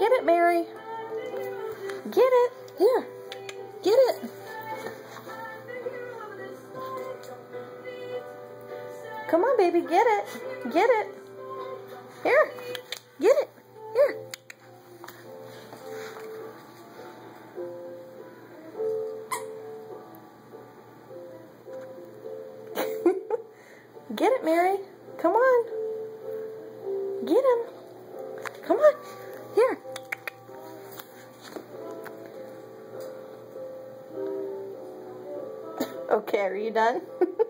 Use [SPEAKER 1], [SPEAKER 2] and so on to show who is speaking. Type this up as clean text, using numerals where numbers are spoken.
[SPEAKER 1] Get it, Mary. Get it. Here. Get it. Come on, baby. Get it. Get it. Here. Get it. Here. Get it, Mary. Come on. Get him. Come on. Here. Okay, are you done?